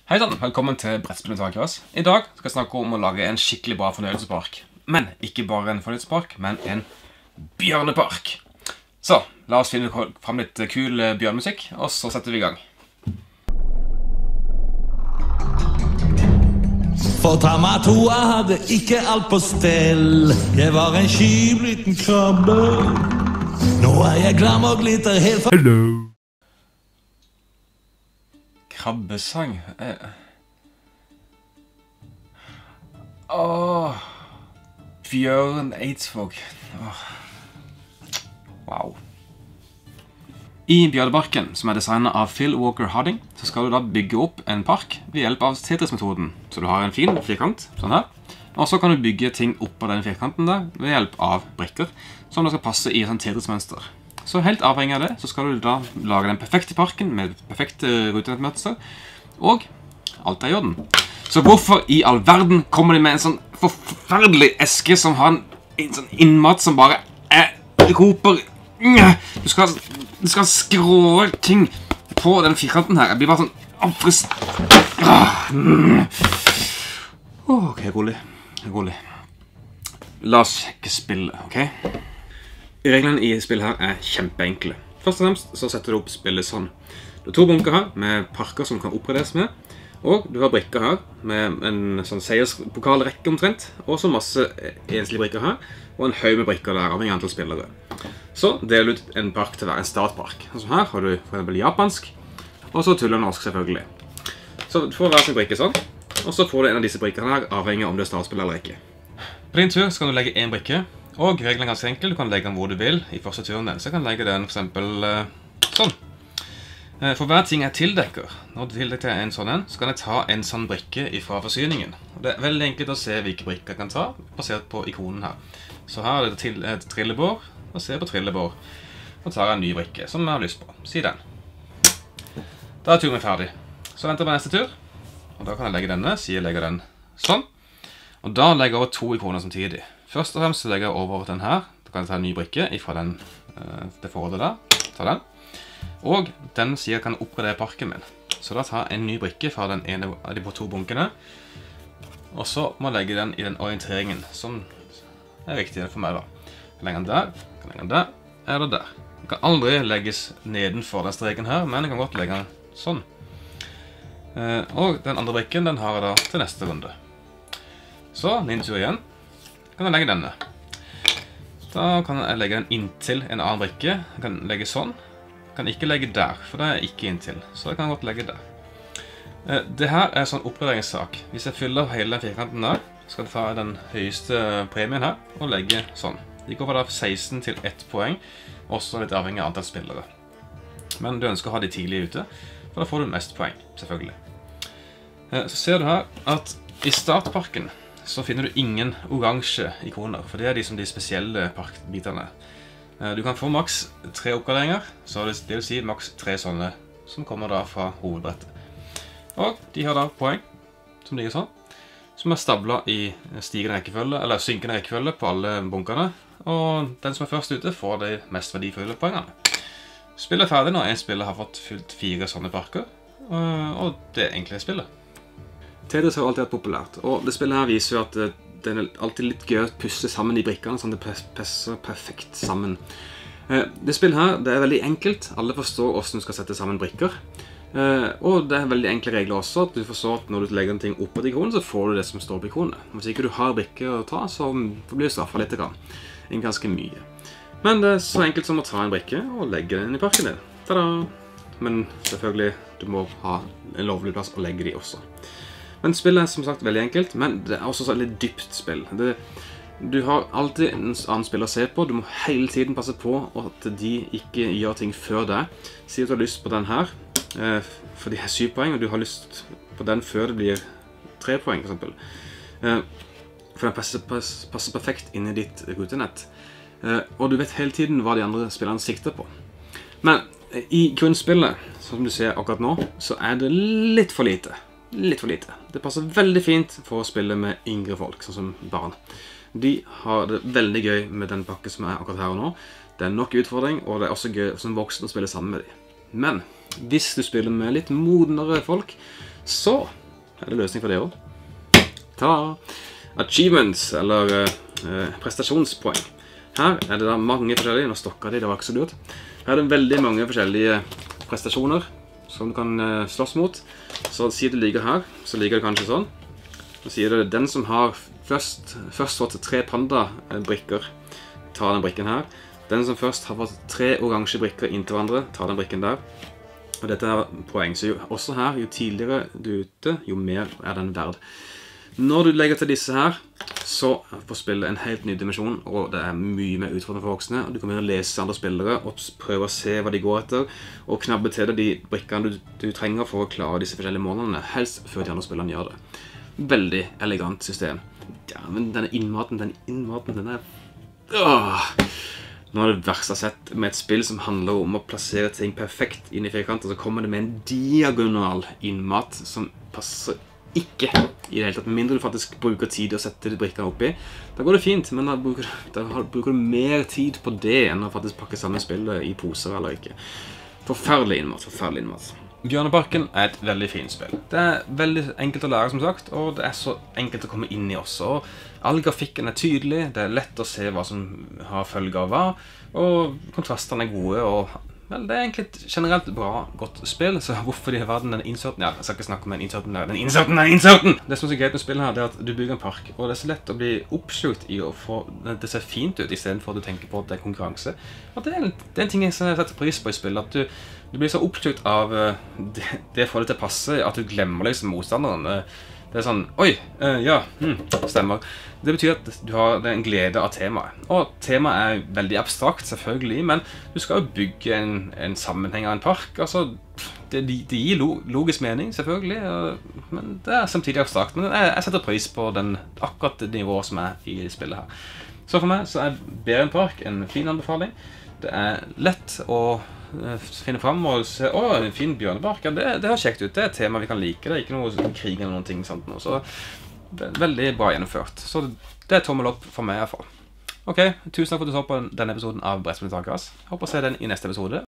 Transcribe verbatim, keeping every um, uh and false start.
Hei sann, velkommen til Brettspill med Takeras. I dag skal jeg snakke om å lage en skikkelig bra fornøyelsespark. Men ikke bare en fornøyelsespark, men en bjørnepark. Så, la oss finne frem litt kul bjørnemusikk, og så setter vi i gang. For Tamatoa hadde ikke alt på stell. Jeg var en kjip liten krabbe. Nå er jeg glam og glitter helt for... Hello. Krabbesang. Eh. Åh. Bjørn Eidsvåg. Åh. Wow. I Bjørneparken, som er designet av Phil Walker Harding, så skal du da bygge opp en park ved hjelp av Tetris-metoden. Så du har en fin firkant, sånn her. Og så kan du bygge ting opp på den firkanten der ved hjelp av brikker, som da skal passe i sånn Tetris-mønster. Så helt avhengig av det, så skal du da lage den perfekte parken med perfekte rutenettmønster, og alt er i orden. Så hvorfor i all verden kommer de med en sånn forferdelig eske som har en, en sånn innmat som bare er, roper... Du skal, du skal skrå ting på den firkanten her. Jeg blir bare sånn... Frist... Ok, rolig. Rolig. La oss sjekke spillet, ok? Reglene i spillet her er kjempeenkle. Først og fremst så setter du opp spillet sånn. Du har to bunker her med parker som kan oppgraderes med, og du har brikker her med en sånn seierspokalrekke omtrent, og så masse enslige brikker her, og en høy med brikker der, avhengig av antall spillere. Så deler du ut en park til hver en startpark. Altså her har du for eksempel japansk, og så tuller norsk selvfølgelig. Så du får hver sin brikke sånn, og så får du en av disse brikkene her, avhengig av om det er startspill eller ikke. På din tur skal du legge en brikke, og reglene er ganske enkel. Du kan legge den hvor du vil i første turen din. Så jeg kan legge den for eksempel sånn. For hver ting jeg tildekker, når du tildekker en sånn en, så kan jeg ta en sånn brikke fra forsyningen. Det er veldig enkelt å se hvilke brikker jeg kan ta, basert på ikonen her. Så her er det et trillebår, og ser på trillebår. Og tar jeg en ny brikke, som jeg har lyst på. Si den. Da er turen ferdig. Så venter jeg på neste tur, og da kan jeg legge denne, si jeg legger den sånn. Og da legger jeg over to ikoner samtidig. Først og fremst så legger jeg over den her. Da kan jeg ta en ny brikke fra den, det forholdet der. Ta den. Og den sier jeg kan oppgradere parken min. Så da tar jeg en ny brikke fra den ene av de to bunkene. Og så må jeg legge den i den orienteringen som er viktig for meg da. Jeg kan legge den der, jeg kan legge den der, eller der. Den kan aldri legges nedenfor den streken her, men jeg kan godt legge den sånn. Og den andre brikken, den har jeg da til neste runde. Så, min tur igjen. Kan jeg legge denne. Da kan jeg legge den inntil en annen brikke. Jeg kan legge sånn. Jeg kan ikke legge der, for det er ikke inntil. Så jeg kan godt legge der. Det her er en sånn oppgraderingssak. Hvis jeg fyller hele den firkanten der, skal jeg ta den høyeste premien her og legge sånn. De går fra seksten til ett poeng, også litt avhengig av antall spillere. Men du ønsker å ha de tidlig ute, for da får du mest poeng, selvfølgelig. Så ser du her at i startparken så finner du ingen oransje ikoner, for det er de som de spesielle parkbitene. Du kan få maks tre oppgraderinger, så det vil si maks tre sånne som kommer da fra hovedbrettet. Og de har da poeng, som ligger sånn, som er stablet i stigende rekkefølge, eller synkende rekkefølge på alle bunkerne, og den som er først ute får de mest verdifulle poengene. Spillet er ferdig når en spiller har fått fylt fire sånne parker, og det er egentlig spillet. Tetris har alltid vært populært, og det spillet her viser jo at det er alltid litt gøy å pusse sammen de brikkene, sånn at det passer perfekt sammen. Det spillet her, det er veldig enkelt. Alle forstår hvordan du skal sette sammen brikker. Og det er veldig enkle regler også, at du forstår at når du legger en ting opp på ikonen, så får du det som står på ikonet. Hvis ikke du har brikker å ta, så blir du straffet litt grann. Ganske mye. Men det er så enkelt som å ta en brikke og legge den i parken din. Tada! Men selvfølgelig, du må ha en lovlig plass å legge de også. Men spillet er som sagt veldig enkelt, men det er også et litt dypt spill. Det, du har alltid en annen spiller å se på, du må hele tiden passe på at de ikke gjør ting før deg. Si at du har lyst på den her, for de har syv poeng, og du har lyst på den før det blir tre poeng, for eksempel. For den passer, passer perfekt inn i ditt rutenett. Og du vet hele tiden hva de andre spillerne sikter på. Men i grunnspillet, som du ser akkurat nå, så er det litt for lite. Litt for lite. Det passer veldig fint for å spille med yngre folk, sånn som barn. De har det veldig gøy med den pakken som er akkurat her og nå. Det er nok utfordring, og det er også gøy som voksen å spille sammen med dem. Men hvis du spiller med litt modnere folk, så er det løsning for det også. Ta achievements, eller uh, prestasjonspoeng. Her er det da mange forskjellige, nå stokker de, det var ikke så lurt. Her er det veldig mange forskjellige prestasjoner som du kan uh, slåss mot. Så sier du ligger her, så ligger det kanskje sånn. Så sier du den som har først, først fått tre panda-brikker, tar den brikken her. Den som først har fått tre oransje brikker inntil hverandre, tar den brikken der. Og dette er poeng, så jo, også her, jo tidligere du er ute, jo mer er den verd. Når du legger til disse her, så får spillet en helt ny dimensjon, og det er mye mer utfordrende for voksne. Og du kan begynne å lese andre spillere, og prøve å se hva de går etter, og knabbe til deg de brikkene du, du trenger for å klare disse forskjellige målene, helst før de andre spillerne gjør det. Veldig elegant system. Ja, men denne innmaten, denne innmaten, den er... Åh! Nå er det verst jeg har sett med et spill som handler om å plassere ting perfekt inn i firkanter, så kommer det med en diagonal innmat som passer ikke i det hele tatt. Mindre du faktisk bruker tid å sette de brikkene oppi, da går det fint, men da bruker, da bruker du mer tid på det enn å faktisk pakke sammen spillet i poser eller ikke. Forferdelig innmat, forferdelig innmat. Bjørneparken er et veldig fint spill. Det er veldig enkelt å lære, som sagt, og det er så enkelt å komme inn i også. All grafikken er tydelig, det er lett å se hva som har følger av hva, og kontrastene er gode, og vel, det er egentlig et generelt bra, godt spill, så hvorfor de har verden den inserten? Ja, jeg skal ikke snakke om den inserten der, den inserten, den inserten! Det som er så greit med spillet her, det er at du bygger en park, og det er så lett å bli oppslukt i å få det ser fint ut, i stedet for at du tenker på at det er konkurranse. Og det er en, det er en ting jeg setter pris på i spillet, at du Du blir så oppslukt av det, det får det til å passe, at du glemmer liksom motstanderen. Det er sånn, oi, uh, ja, hmm, stemmer. Det betyr at du har en glede av temaet. Og temaet er veldig abstrakt, selvfølgelig, men du skal jo bygge en, en sammenheng av en park. Altså, det, det gir logisk mening, selvfølgelig, men det er samtidig abstrakt. Men jeg, jeg setter pris på den, akkurat det nivået som er i spillet her. Så for meg så er Bærenpark en fin anbefaling. Det er lett å finne frem og se, åh, en fin bjørnepark, ja, det, det har kjekt ut, det er et tema vi kan like, det er ikke noe krig eller noen ting sånt nå, så det er veldig bra gjennomført, så det er tommel opp for meg i hvert fall. Ok, tusen takk for at du så på denne episoden av Brettspilltakeras. Håper å se den i neste episode.